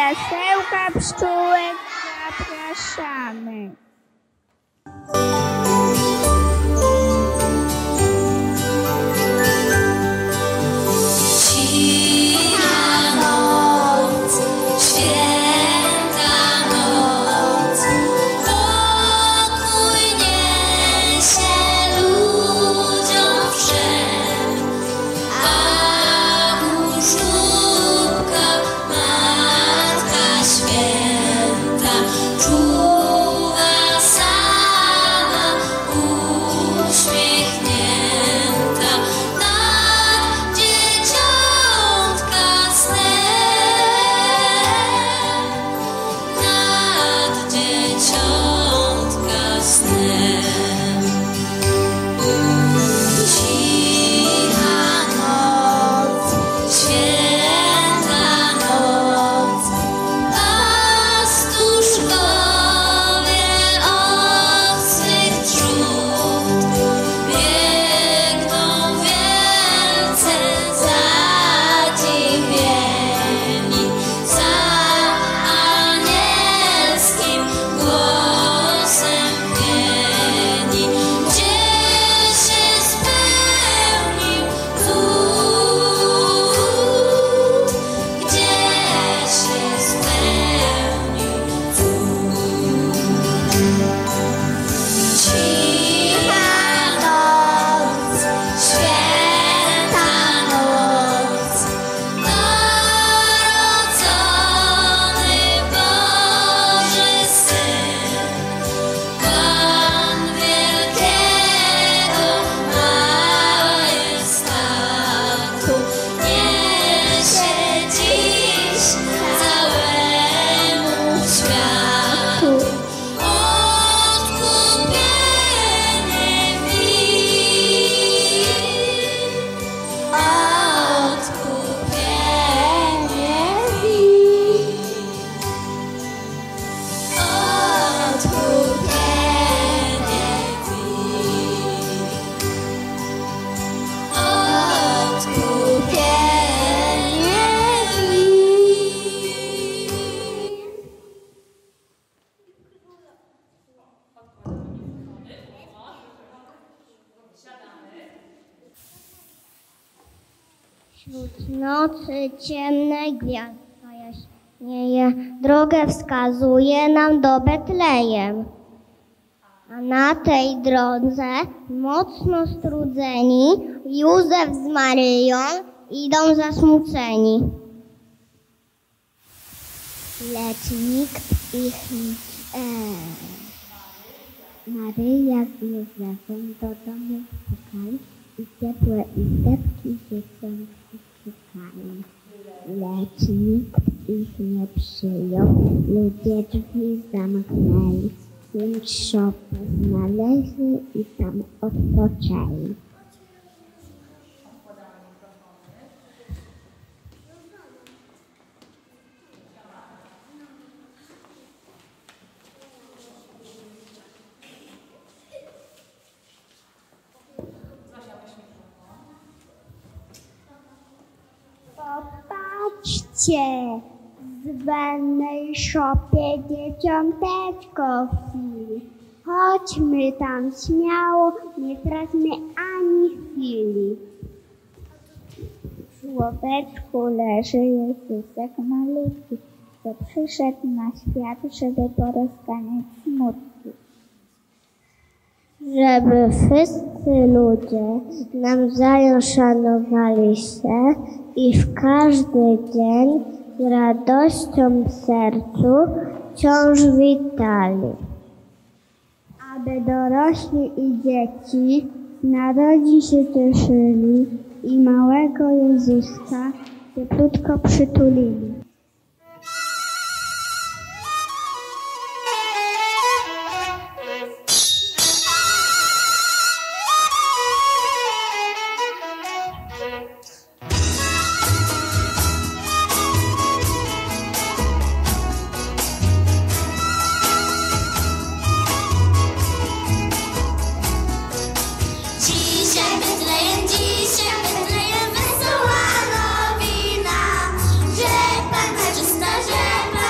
krzesełka pszczółek zapraszamy. Wśród nocy ciemnej gwiazda jaśnieje, drogę wskazuje nam do Betlejem. A na tej drodze, mocno strudzeni, Józef z Maryją idą zasmuceni. Lecz nikt ich nie Maryja z Józefem do domu pukali i ciepłe izdebki dzieciątki czekają. Lecz nikt ich nie przyjął, ludzie drzwi zamknęli, więc szopę znaleźli i tam odpoczęli. Popatrzcie, w zwanej szopie dzieciąteczko chwili. Chodźmy tam śmiało, nie traćmy ani chwili. W żłobeczku leży Jezusek malutki, co przyszedł na świat, żeby porozganiać smutki. Żeby wszyscy ludzie nawzajem szanowali się i w każdy dzień z radością w sercu wciąż witali. Aby dorośli i dzieci z narodzin się cieszyli i małego Jezuska cieplutko przytulili. Wesoła nowina, że Pan czysta, że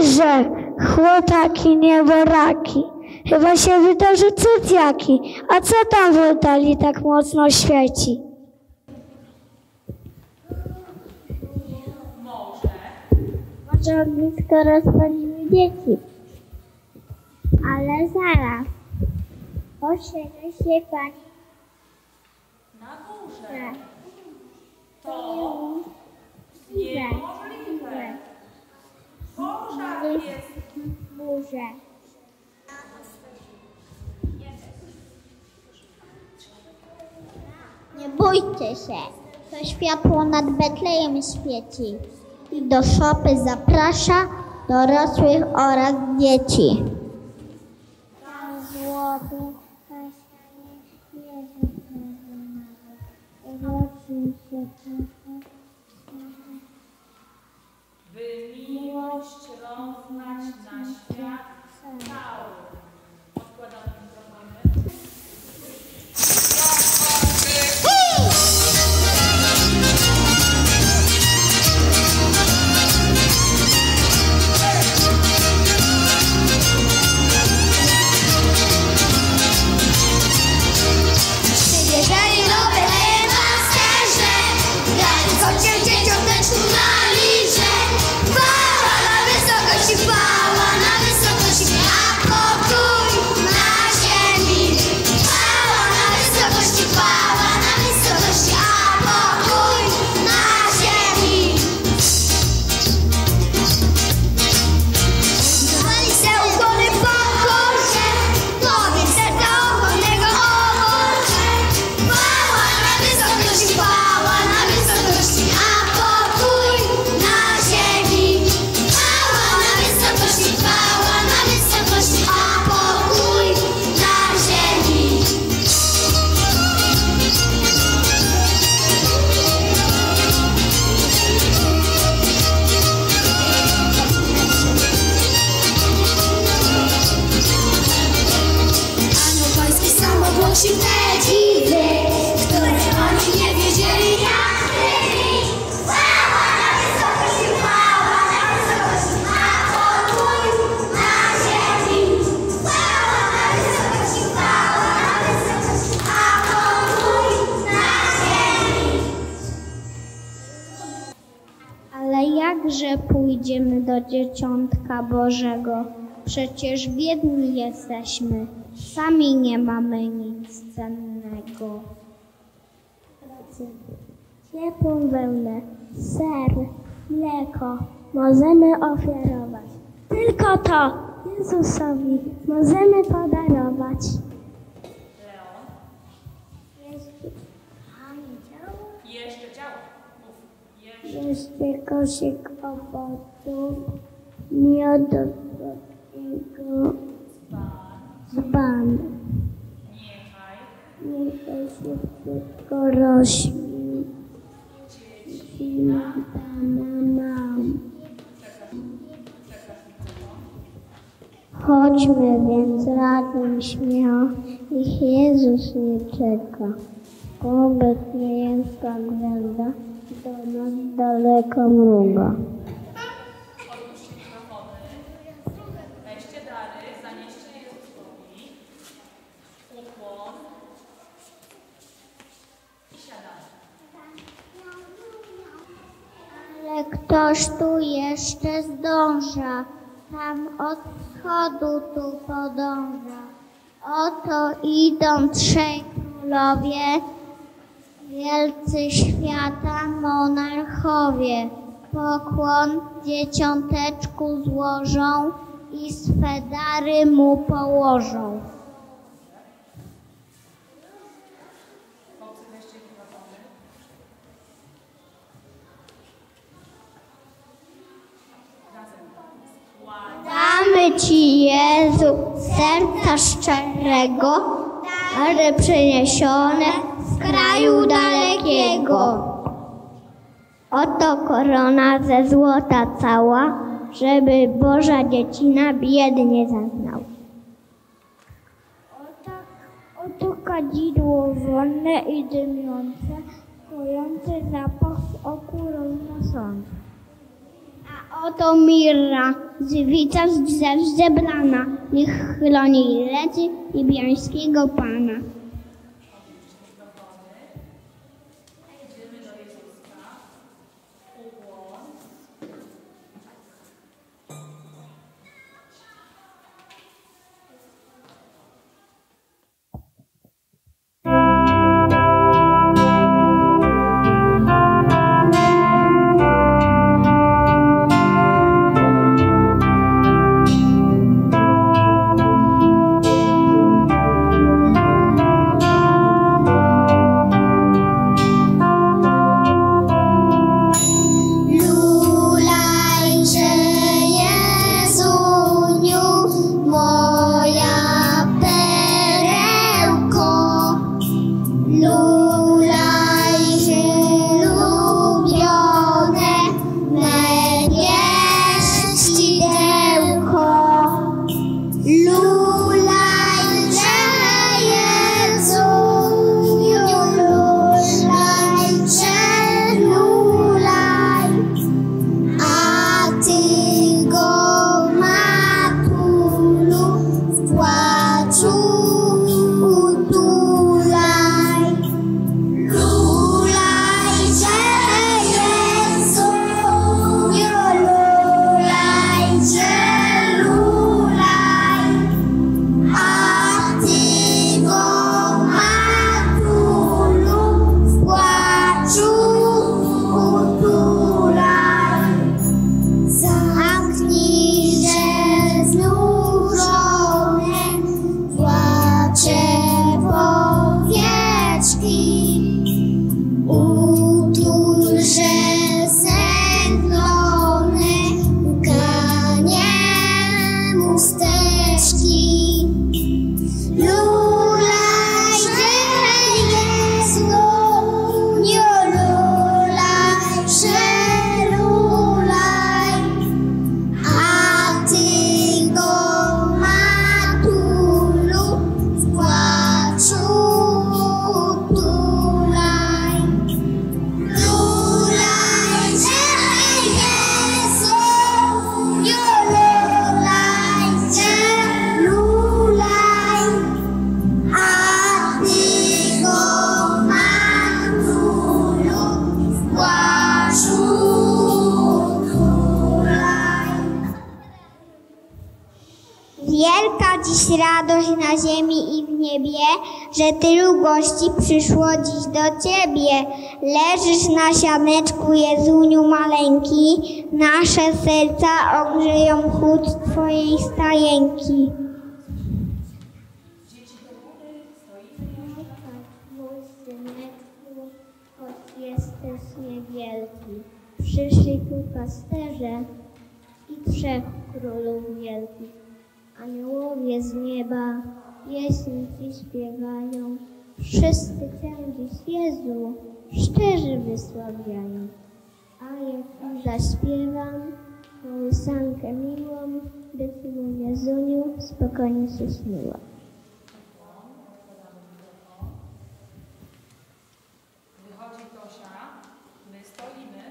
że chłopaki, nieboraki. Chyba się wydarzy cud jaki. A co tam w oddali tak mocno świeci? Może ognisko rozpaliły dzieci. Ale zaraz. Osiedle się pani Na górze. tak. To niemożliwe. Pożar jest. Burze. Nie bójcie się, to światło nad Betlejem świeci i do szopy zaprasza dorosłych oraz dzieci. Tam złoty Jezus urodził się By miłość roznać na świat cały. Odkładamy mikrofony. Jeżeli nowe pasterze, dali kocie dzieciąteczku na liże. Chwała na wysokości, a pokój na ziemi. Chwała na wysokości, a pokój na ziemi. Zwali się ukłony pokorze, nowi serca ochotnego owoce. Chwała na wysokości, a pokój na ziemi. Chwała na wysokości, a pokój na ziemi. Anioł Pański sam ogłosił te dziwy, które oni nie wiedzieli jak byli. Chwała na wysokości, a pokój na ziemi. Chwała na wysokości, a pokój na ziemi. Ale jakże pójdziemy do Dzieciątka Bożego? Przecież biedni jesteśmy, sami nie mamy nic cennego. Ciepłą wełnę, ser, mleko możemy ofiarować. Tylko to Jezusowi możemy podarować. Leon. Jeszcze działa. Mów. Jeszcze. Jeszcze koszyk owoców, miodu słodkiego, dzban. Niechaj się wszystko rośnie. Nam. Chodźmy więc razem śmiało, niech Jezus nie czeka. Obecnieńska gwiazda do nas daleko mruga. Odłóżcie mikrofony. Weźcie dary, zanieście Jezusowi. Ukłon. I siadamy. Ale ktoś tu jeszcze zdąża, tam od wschodu tu podąża. Oto idą trzej królowie, wielcy świata monarchowie. Pokłon dzieciąteczku złożą i swe dary mu położą. Chłopcy, weźcie mikrofony. Razem. Damy Ci, Jezu, serca szczerego, dary przyniesione z kraju dalekiego. Oto korona ze złota cała, żeby Boża dziecina biedy nie zaznała. Oto kadzidło wolne i dymiące, kojące zapach z oku roznoszące. A Oto mirra, dziewica zebrana, niech chroni leci niebiańskiego Pana. Idziemy do Jezuska. Ukłon. Wielka dziś radość na ziemi i w niebie, że tylu gości przyszło dziś do Ciebie. Leżysz na sianeczku, Jezuniu maleńki, nasze serca ogrzeją chłód Twojej stajenki. Mój syneczku, choć jesteś niewielki, przyszli tu pasterze i trzech królów wielkich. Aniołowie z nieba pieśni Ci śpiewają, wszyscy Cię dziś, Jezu, szczerze wysławiają. A ja Ci zaśpiewam kołysankę miłą, by Ty, Jezuniu, spokojnie się śniła. Wychodzi Tosia, my stoimy.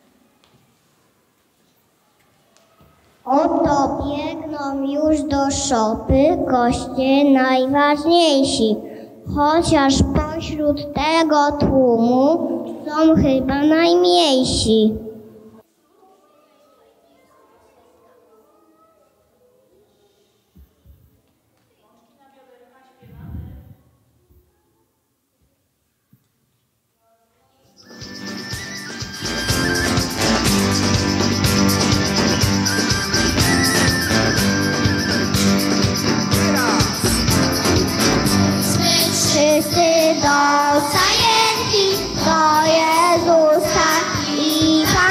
Oto biegną już do szopy goście najważniejsi, chociaż pośród tego tłumu są chyba najmniejsi. Wszyscy do stajenki, do Jezusa i Pana.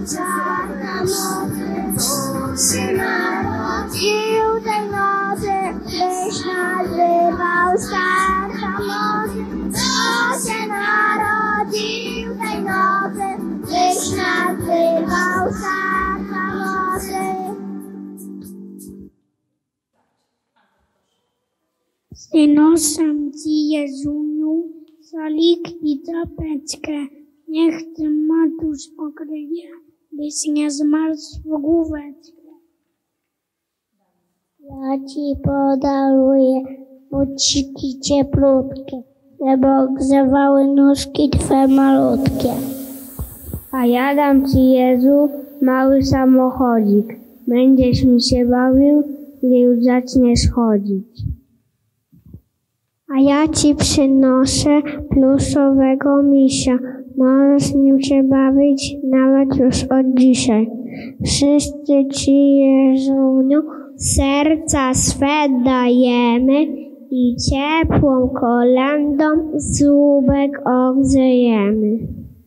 czarna mocy, co się narodził tej nocy, byś nazywał starca mocy, co się narodził tej nocy, byś nazywał starca mocy. Przynoszę Ci, Jezuniu, solik i tropeczkę. Niech Ty matusz okryje, byś nie zmarzł w główeczkę. Ja Ci podaruję buciki cieplutkie, żeby ogrzewały nóżki Twe malutkie. A ja dam Ci, Jezu, mały samochodzik. Będziesz mi się bawił, gdy już zaczniesz chodzić. A ja Ci przynoszę pluszowego misia. Możesz nim się bawić nawet już od dzisiaj. Wszyscy Ci, Jezuniu, serca swe dajemy i ciepłą kolędą słupek ogrzejemy.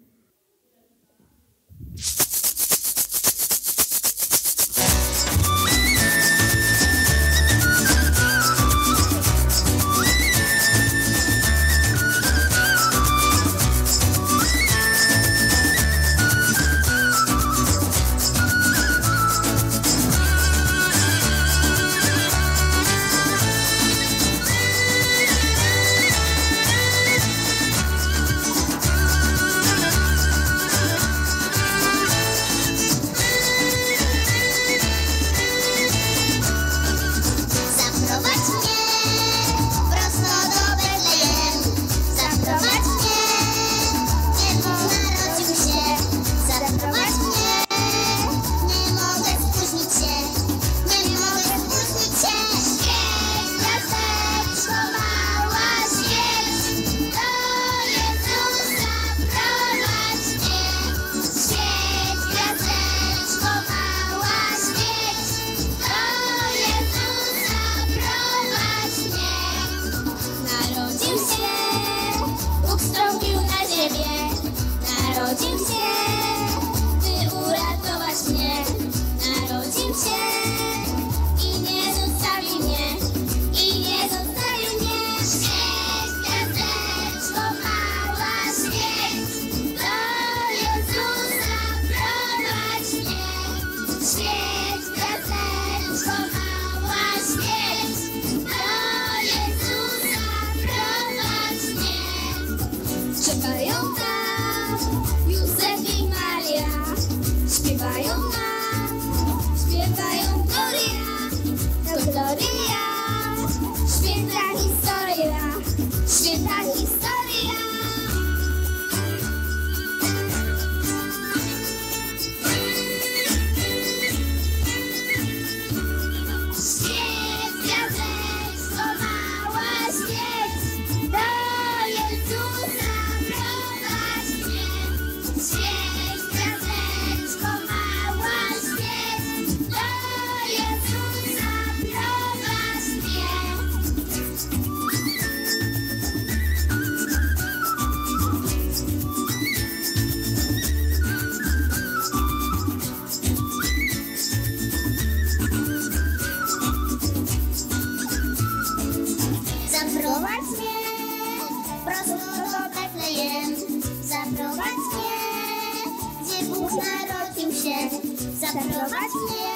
Zaprowadź mnie,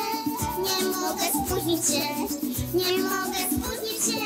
nie mogę spóźnić się, nie mogę spóźnić się.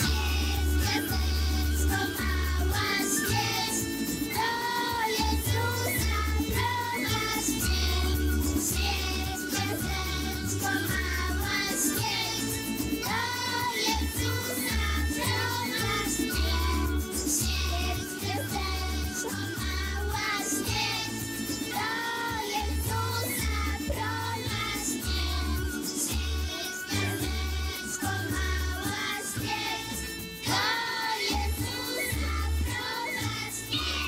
Gwiazdeczko mała świeć, do Jezusa prowadź mnie. Świeć, gwiazdeczko mała świeć, do Jezusa prowadź mnie. Świeć, gwiazdeczko mała świeć, do Jezusa prowadź mnie. Świeć, gwiazdeczko mała świeć, do Jezusa prowadź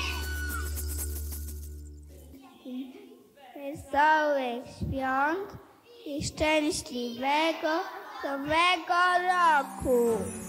mnie. Wesołych świąt i szczęśliwego nowego roku.